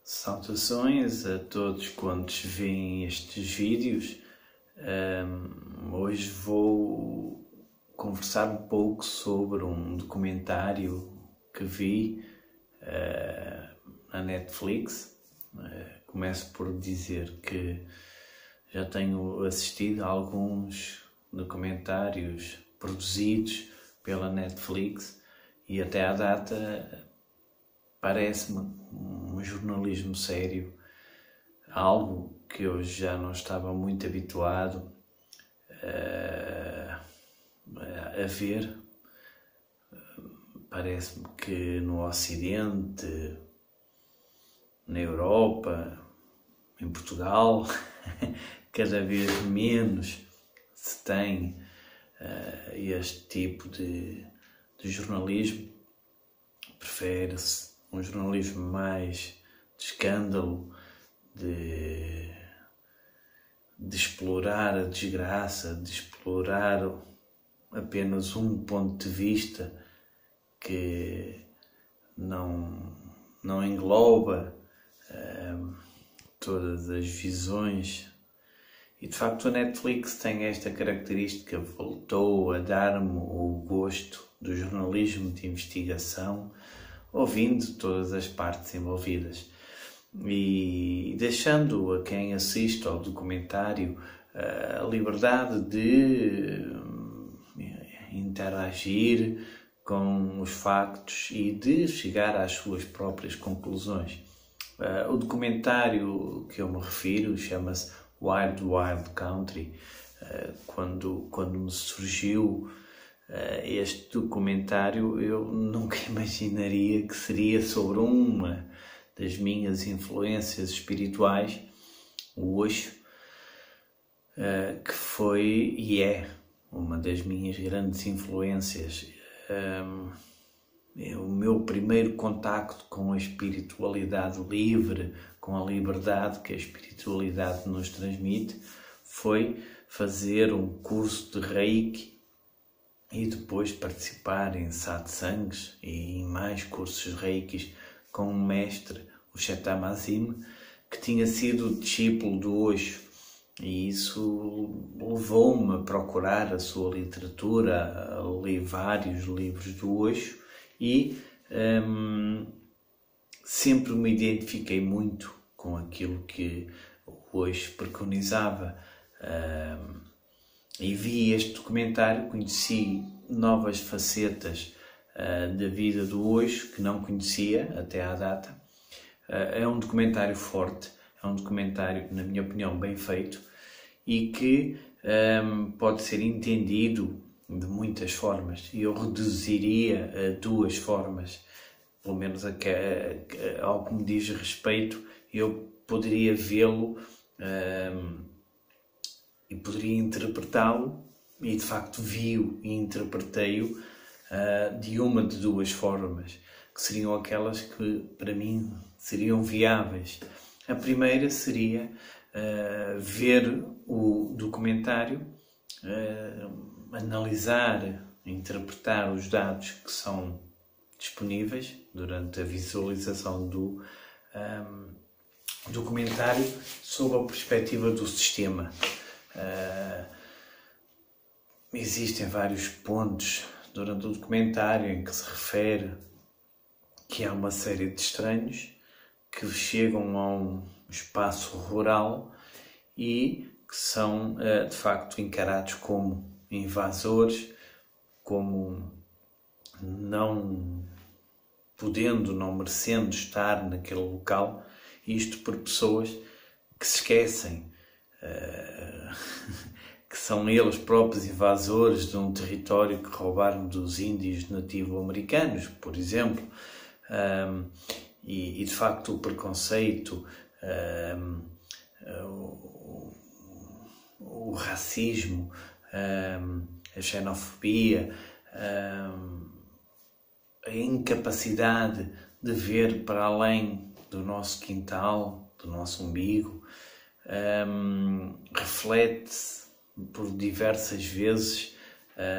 Saudações a todos quantos veem estes vídeos. Hoje vou conversar um pouco sobre um documentário que vi na Netflix. Começo por dizer que já tenho assistido a alguns documentários produzidos pela Netflix e até à data parece-me um jornalismo sério, algo que eu já não estava muito habituado a ver. Parece-me que no Ocidente, na Europa, em Portugal, cada vez menos se tem este tipo de jornalismo. Prefere-se um jornalismo mais de escândalo, de explorar a desgraça, de explorar apenas um ponto de vista que não engloba todas as visões. E de facto a Netflix tem esta característica, voltou a dar-me o gosto do jornalismo de investigação, ouvindo todas as partes envolvidas e deixando a quem assiste ao documentário a liberdade de interagir com os factos e de chegar às suas próprias conclusões. O documentário que eu me refiro chama-se Wild Wild Country. Quando me surgiu este documentário, eu nunca imaginaria que seria sobre uma das minhas influências espirituais, o Osho, que foi e é uma das minhas grandes influências. O meu primeiro contacto com a espiritualidade livre, com a liberdade que a espiritualidade nos transmite, foi fazer um curso de Reiki e depois participar em satsangs e em mais cursos reikis com um mestre, o Chetamasim, que tinha sido discípulo do Osho. E isso levou-me a procurar a sua literatura, a ler vários livros do Osho e sempre me identifiquei muito com aquilo que o Osho preconizava. E vi este documentário, conheci novas facetas da vida do Osho que não conhecia até à data. É um documentário forte, é um documentário, na minha opinião, bem feito e que pode ser entendido de muitas formas. E eu reduziria a duas formas, pelo menos ao que me diz respeito. Eu poderia vê-lo e poderia interpretá-lo, e de facto vi-o e interpretei-o de uma de duas formas, que seriam aquelas que para mim seriam viáveis. A primeira seria ver o documentário, analisar, interpretar os dados que são disponíveis durante a visualização do documentário sob a perspectiva do sistema. Existem vários pontos durante o documentário em que se refere que há uma série de estranhos que chegam a um espaço rural e que são de facto encarados como invasores, como não podendo, não merecendo estar naquele local, isto por pessoas que se esquecem que são eles próprios invasores de um território que roubaram dos índios nativo-americanos, por exemplo. E de facto o preconceito, o racismo, a xenofobia, a incapacidade de ver para além do nosso quintal, do nosso umbigo, reflete-se por diversas vezes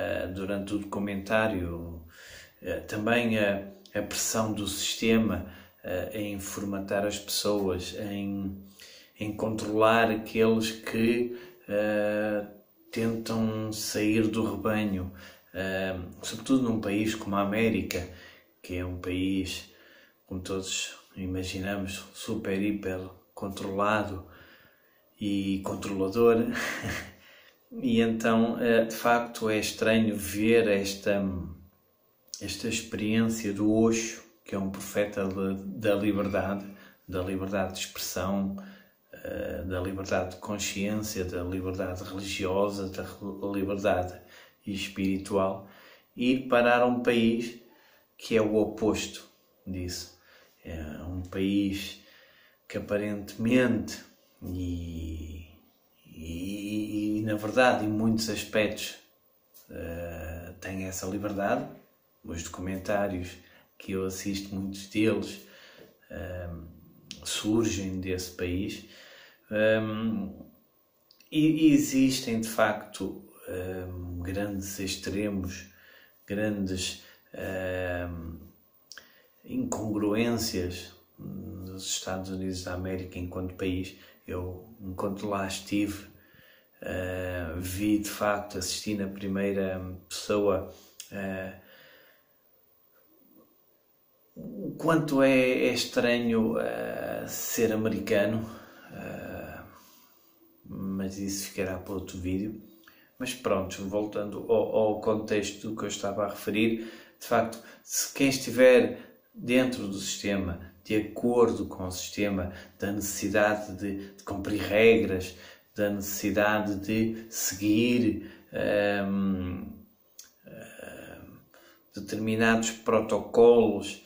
durante o documentário. Também a pressão do sistema em formatar as pessoas, em controlar aqueles que tentam sair do rebanho, sobretudo num país como a América, que é um país, como todos imaginamos, super, hiper controlado e controlador. E então, de facto, é estranho ver esta experiência do Osho, que é um profeta da liberdade de expressão, da liberdade de consciência, da liberdade religiosa, da liberdade espiritual, ir parar a um país que é o oposto disso. É um país que aparentemente e na verdade, em muitos aspectos, tem essa liberdade. Os documentários que eu assisto, muitos deles surgem desse país. E existem, de facto, grandes extremos, grandes incongruências dos Estados Unidos da América enquanto país. Eu, enquanto lá estive, vi, de facto, assisti na primeira pessoa o quanto é estranho ser americano, mas isso ficará para outro vídeo. Mas pronto, voltando ao contexto do que eu estava a referir, de facto, se quem estiver dentro do sistema, de acordo com o sistema, da necessidade de cumprir regras, da necessidade de seguir determinados protocolos,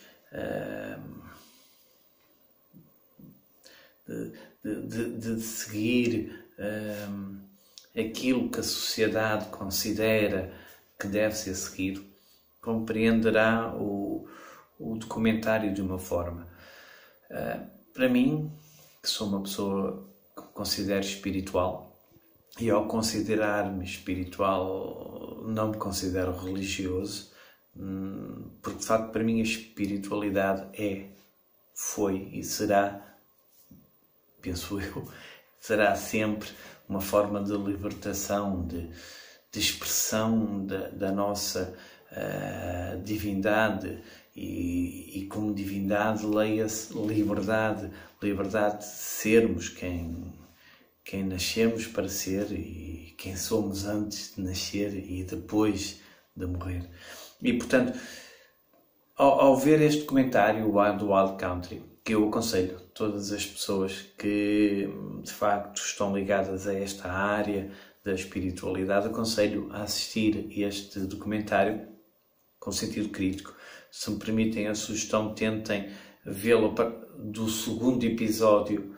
de seguir aquilo que a sociedade considera que deve ser seguido, compreenderá o documentário de uma forma. Para mim, que sou uma pessoa que me considero espiritual, e ao considerar-me espiritual não me considero religioso, porque de facto para mim a espiritualidade foi e será, penso eu, será sempre uma forma de libertação, de expressão da nossa divindade, e como divindade leia-se liberdade de sermos quem nascemos para ser e quem somos antes de nascer e depois de morrer. E portanto, ao ver este documentário, o Wild Wild Country, que eu aconselho todas as pessoas que de facto estão ligadas a esta área da espiritualidade, aconselho a assistir este documentário com sentido crítico. Se me permitem a sugestão, tentem vê-lo do segundo episódio.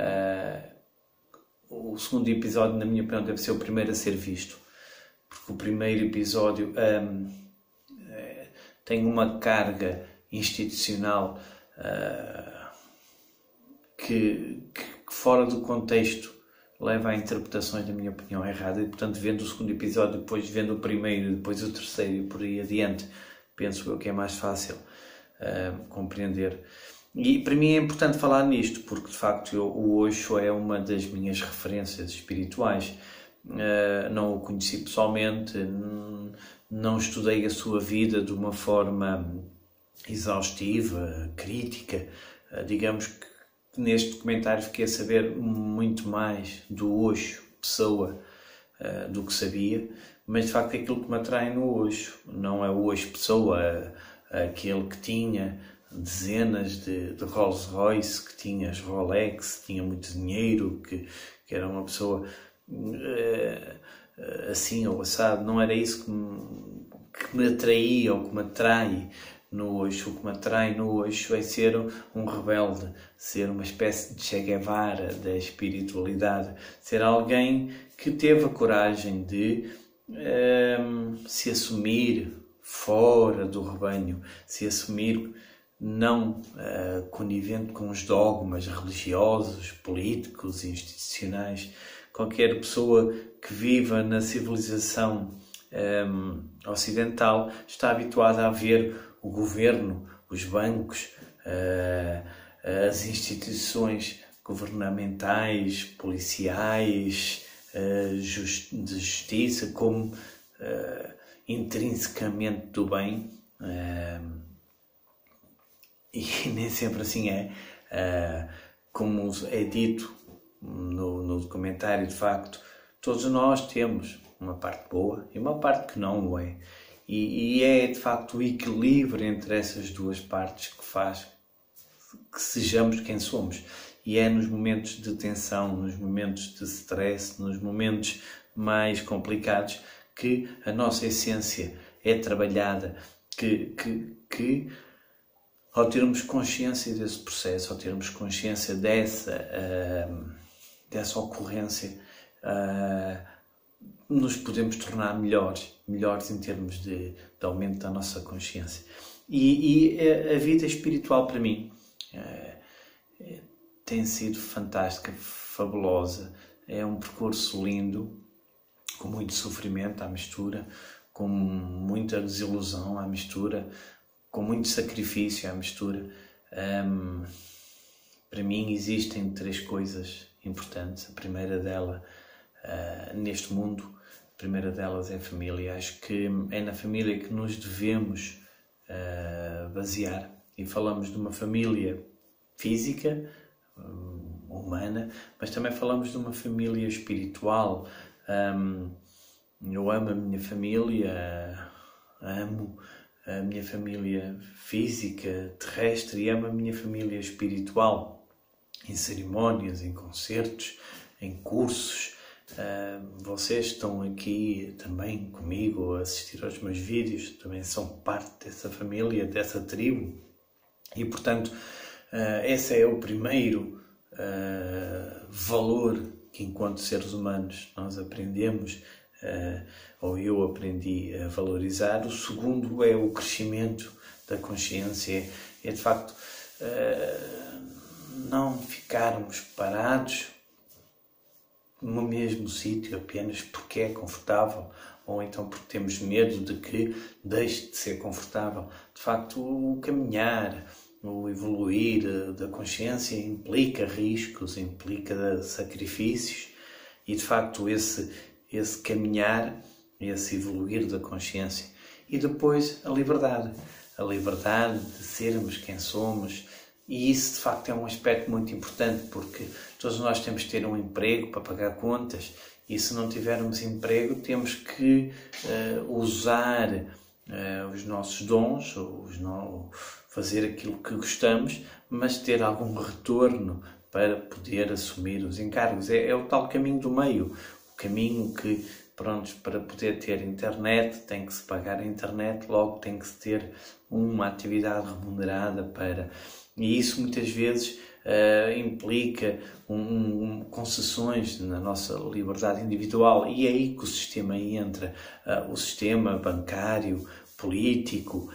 O segundo episódio, na minha opinião, deve ser o primeiro a ser visto, porque o primeiro episódio tem uma carga institucional que fora do contexto leva a interpretações, na minha opinião, erradas, e portanto, vendo o segundo episódio, depois vendo o primeiro, depois o terceiro e por aí adiante, penso eu que é mais fácil compreender. E para mim é importante falar nisto, porque de facto o Osho é uma das minhas referências espirituais. Não o conheci pessoalmente, não estudei a sua vida de uma forma exaustiva, crítica. Digamos que neste documentário fiquei a saber muito mais do Osho, pessoa, do que sabia, mas de facto aquilo que me atrai no Osho não é o Osho, pessoa, aquele que tinha dezenas de Rolls Royce, que tinha as Rolex, que tinha muito dinheiro, que era uma pessoa assim ou assado. Não era isso que me atraía ou que me atrai no Osho. O que me atrai no Osho é ser um rebelde, ser uma espécie de Che Guevara da espiritualidade, ser alguém que teve a coragem de se assumir fora do rebanho, se assumir não conivente com os dogmas religiosos, políticos e institucionais. Qualquer pessoa que viva na civilização ocidental está habituada a ver o governo, os bancos, as instituições governamentais, policiais, de justiça, como intrinsecamente do bem, e nem sempre assim é. Como é dito no documentário, de facto, todos nós temos uma parte boa e uma parte que não o é. E é, de facto, o equilíbrio entre essas duas partes que faz que sejamos quem somos. E é nos momentos de tensão, nos momentos de stress, nos momentos mais complicados que a nossa essência é trabalhada, que ao termos consciência desse processo, ao termos consciência dessa ocorrência, nos podemos tornar melhores em termos de aumento da nossa consciência. E a vida espiritual para mim tem sido fantástica, fabulosa. É um percurso lindo, com muito sofrimento à mistura, com muita desilusão à mistura, com muito sacrifício à mistura. Para mim existem 3 coisas importantes. A primeira delas, neste mundo, a primeira delas é a família. Acho que é na família que nos devemos basear. E falamos de uma família física, humana, mas também falamos de uma família espiritual. Eu amo a minha família, amo a minha família física, terrestre, e amo a minha família espiritual, em cerimónias, em concertos, em cursos. Vocês estão aqui também comigo a assistir aos meus vídeos, também são parte dessa família, dessa tribo, e portanto esse é o primeiro valor que, enquanto seres humanos, nós aprendemos, ou eu aprendi a valorizar. O segundo é o crescimento da consciência, é de facto não ficarmos parados no mesmo sítio apenas porque é confortável, ou então porque temos medo de que deixe de ser confortável. De facto, o caminhar, o evoluir da consciência implica riscos, implica sacrifícios, e de facto esse caminhar, esse evoluir da consciência. E depois a liberdade de sermos quem somos. E isso de facto é um aspecto muito importante, porque todos nós temos de ter um emprego para pagar contas, e se não tivermos emprego temos que usar os nossos dons, fazer aquilo que gostamos, mas ter algum retorno para poder assumir os encargos. É o tal caminho do meio, o caminho que, pronto, para poder ter internet tem que se pagar a internet, logo tem que se ter uma atividade remunerada para... E isso muitas vezes implica concessões na nossa liberdade individual, e é aí que o sistema entra, o sistema bancário, político,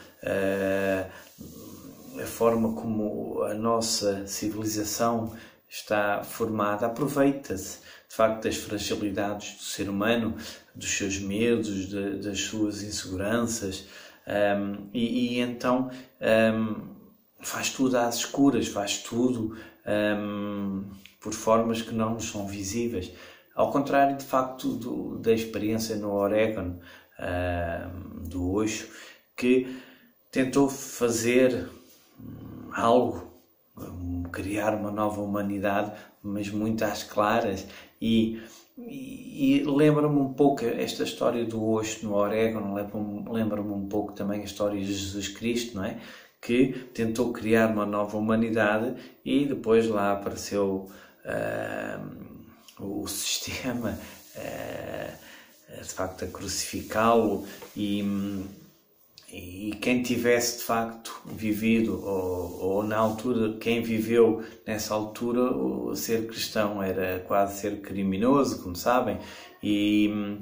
a forma como a nossa civilização está formada, aproveita-se de facto das fragilidades do ser humano, dos seus medos, das suas inseguranças, e então faz tudo às escuras, faz tudo por formas que não nos são visíveis. Ao contrário, de facto, da experiência no Oregon, do Osho, que tentou fazer algo, criar uma nova humanidade, mas muito às claras, e lembra-me um pouco esta história do Osho no Oregon, lembra-me um pouco também a história de Jesus Cristo, não é? Que tentou criar uma nova humanidade e depois lá apareceu o sistema de facto a crucificá-lo, e quem tivesse de facto vivido, ou na altura, quem viveu nessa altura, o ser cristão era quase ser criminoso, como sabem, e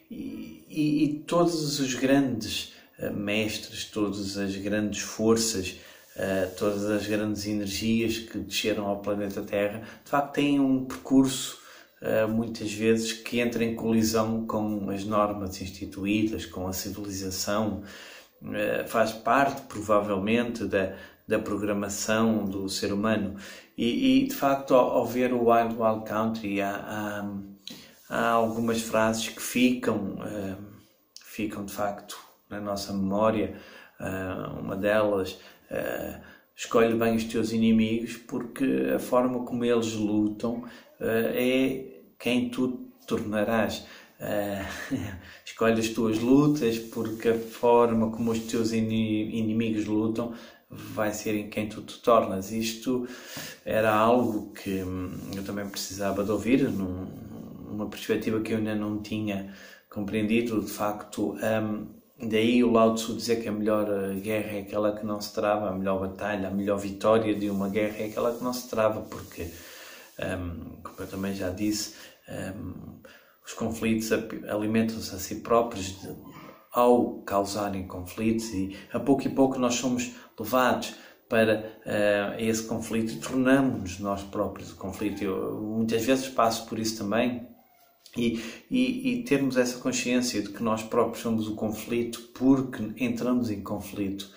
todos os grandes mestres, todas as grandes forças, todas as grandes energias que desceram ao planeta Terra, de facto têm um percurso muitas vezes que entra em colisão com as normas instituídas, com a civilização. Faz parte provavelmente da programação do ser humano. E de facto, ao ver o Wild Wild Country, há algumas frases que ficam de facto na nossa memória. Uma delas, escolhe bem os teus inimigos, porque a forma como eles lutam é quem tu te tornarás. Escolhe as tuas lutas, porque a forma como os teus inimigos lutam vai ser em quem tu te tornas. Isto era algo que eu também precisava de ouvir, numa perspectiva que eu ainda não tinha compreendido. De facto, daí o Lao Tzu dizer que a melhor guerra é aquela que não se trava, a melhor batalha, a melhor vitória de uma guerra é aquela que não se trava, porque, como eu também já disse, os conflitos alimentam-se a si próprios ao causarem conflitos, e a pouco nós somos levados para esse conflito e tornamos-nos nós próprios o conflito. Eu muitas vezes passo por isso também, e termos essa consciência de que nós próprios somos o conflito porque entramos em conflito.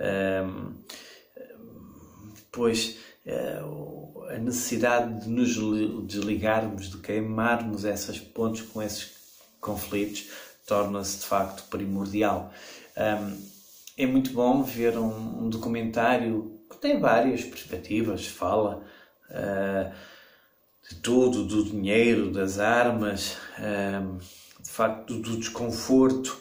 Depois, a necessidade de nos desligarmos, de queimarmos essas pontes com esses conflitos, torna-se de facto primordial. É muito bom ver um documentário que tem várias perspectivas, fala de tudo, do dinheiro, das armas, de facto do desconforto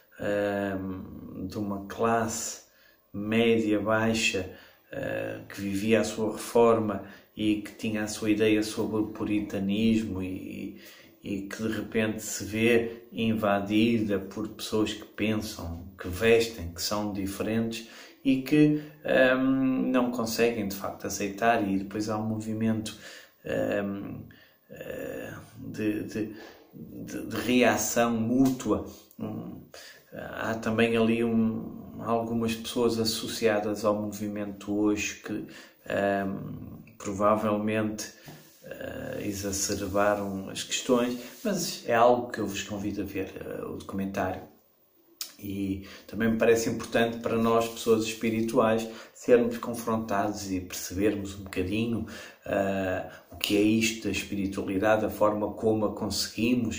de uma classe média, baixa, que vivia a sua reforma e que tinha a sua ideia sobre o puritanismo e que de repente se vê invadida por pessoas que pensam, que vestem, que são diferentes e que não conseguem de facto aceitar, e depois há um movimento de reação mútua. Há também ali algumas pessoas associadas ao movimento hoje que provavelmente exacerbaram as questões, mas é algo que eu vos convido a ver, o documentário. E também me parece importante para nós, pessoas espirituais, sermos confrontados e percebermos um bocadinho o que é isto da espiritualidade, a forma como a conseguimos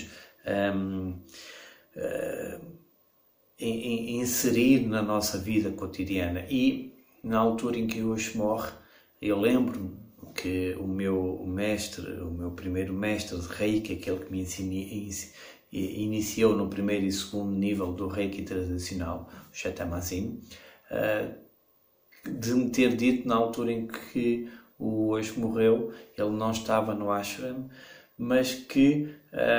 inserir na nossa vida cotidiana. E na altura em que o Osho morre, eu lembro-me que o meu primeiro mestre de Reiki, aquele que me iniciou no primeiro e segundo nível do Reiki tradicional, o Shetamasin, de me ter dito na altura em que o Osho morreu, ele não estava no ashram, mas que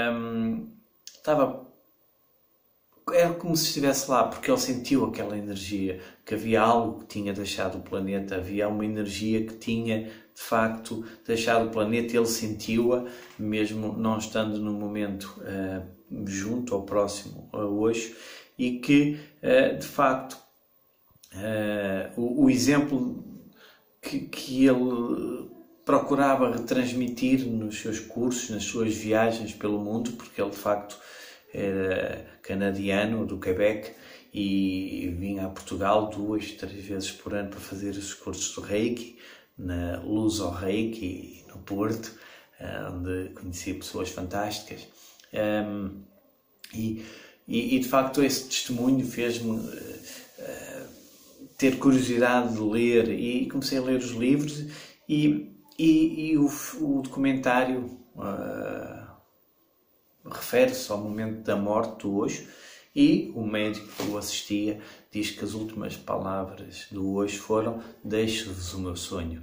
era como se estivesse lá, porque ele sentiu aquela energia, que havia algo que tinha deixado o planeta, havia uma energia que tinha, de facto, deixado o planeta, ele sentiu-a, mesmo não estando no momento junto ou próximo a hoje, e que, de facto, o exemplo que ele procurava retransmitir nos seus cursos, nas suas viagens pelo mundo, porque ele, de facto, era canadiano, do Quebec, e vinha a Portugal 2, 3 vezes por ano para fazer os cursos do Reiki, na Luz ao Reiki, no Porto, onde conheci pessoas fantásticas. E de facto esse testemunho fez-me ter curiosidade de ler, e comecei a ler os livros, e o documentário refere-se ao momento da morte do Osho, e o médico que o assistia diz que as últimas palavras do Osho foram: deixo-vos o meu sonho.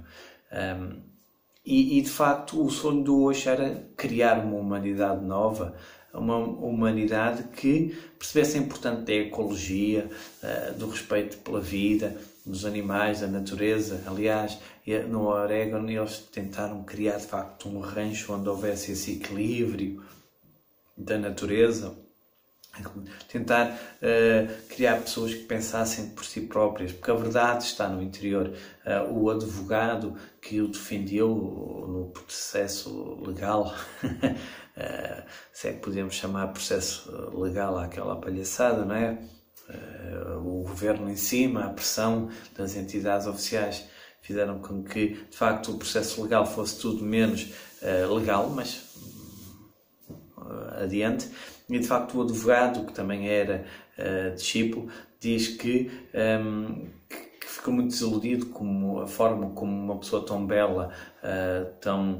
E de facto o sonho do Osho era criar uma humanidade nova, uma humanidade que percebesse a importância da ecologia, do respeito pela vida, dos animais, da natureza. Aliás, no Oregon eles tentaram criar de facto um rancho onde houvesse esse equilíbrio da natureza, tentar criar pessoas que pensassem por si próprias, porque a verdade está no interior. O advogado que o defendeu no processo legal, se é que podemos chamar processo legal àquela palhaçada, não é? O governo em cima, a pressão das entidades oficiais fizeram com que, de facto, o processo legal fosse tudo menos legal, mas adiante. E, de facto, o advogado, que também era discípulo, diz que ficou muito desiludido com a forma como uma pessoa tão bela, tão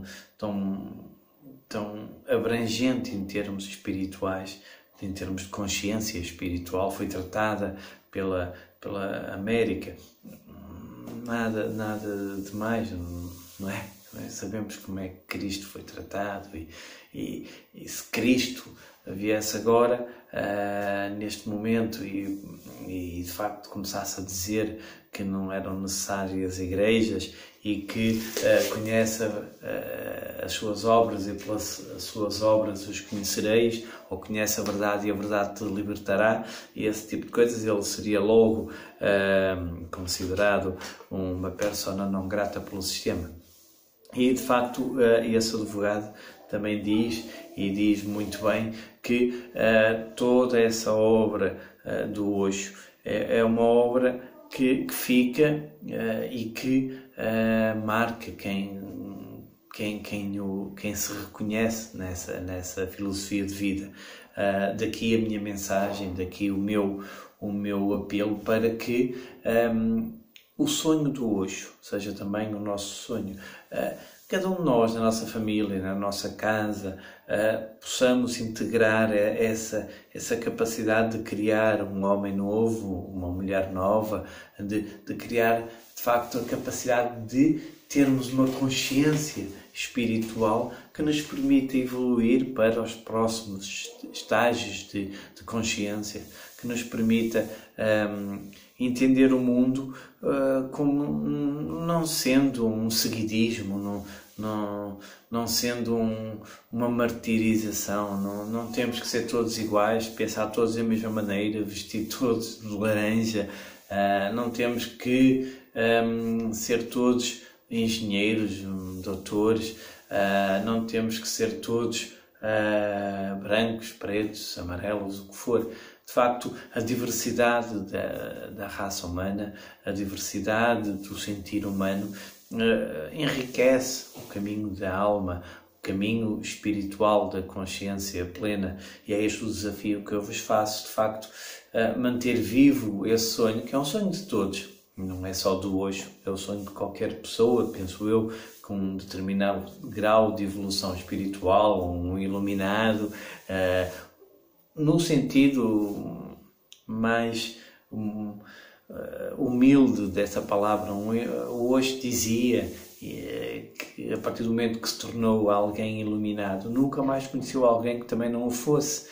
abrangente em termos espirituais, em termos de consciência espiritual, foi tratada pela América. Nada de mais, não é? Sabemos como é que Cristo foi tratado e se Cristo viesse agora, neste momento, e de facto começasse a dizer que não eram necessárias igrejas e que conhece as suas obras e pelas suas obras os conhecereis, ou conhece a verdade e a verdade te libertará, e esse tipo de coisas, ele seria logo considerado uma persona não grata pelo sistema. E de facto esse advogado também diz muito bem que toda essa obra do Osho é uma obra que fica e que marca quem se reconhece nessa filosofia de vida. Daqui a minha mensagem, daqui o meu apelo para que o sonho do Osho seja também o nosso sonho. Cada um de nós, na nossa família, na nossa casa, possamos integrar essa capacidade de criar um homem novo, uma mulher nova, de criar, de facto, a capacidade de termos uma consciência espiritual que nos permita evoluir para os próximos estágios de consciência, que nos permita entender o mundo como não sendo um seguidismo, não sendo uma martirização. Não temos que ser todos iguais, pensar todos da mesma maneira, vestir todos de laranja. Não temos que ser todos engenheiros, doutores. Não temos que ser todos brancos, pretos, amarelos, o que for. De facto, a diversidade da raça humana, a diversidade do sentir humano, enriquece o caminho da alma, o caminho espiritual da consciência plena. E é este o desafio que eu vos faço, de facto, manter vivo esse sonho, que é um sonho de todos. Não é só do Osho, é o sonho de qualquer pessoa, penso eu, com um determinado grau de evolução espiritual, um iluminado, no sentido mais humilde dessa palavra. O Osho dizia que a partir do momento que se tornou alguém iluminado, nunca mais conheceu alguém que também não o fosse.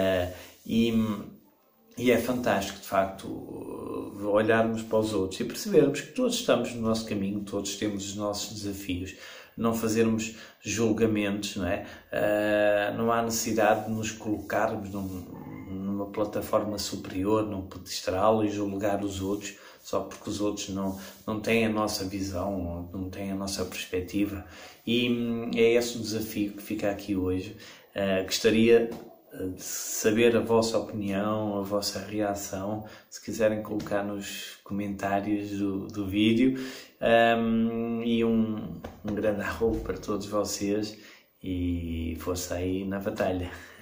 E é fantástico, de facto, olharmos para os outros e percebermos que todos estamos no nosso caminho, todos temos os nossos desafios, não fazermos julgamentos, não é? Não há necessidade de nos colocarmos numa plataforma superior, num pedestal e julgar os outros, só porque os outros não têm a nossa visão, não têm a nossa perspectiva. E é esse o desafio que fica aqui hoje. Gostaria de saber a vossa opinião, a vossa reação, se quiserem colocar nos comentários do vídeo. E um grande arrobo para todos vocês e força aí na batalha.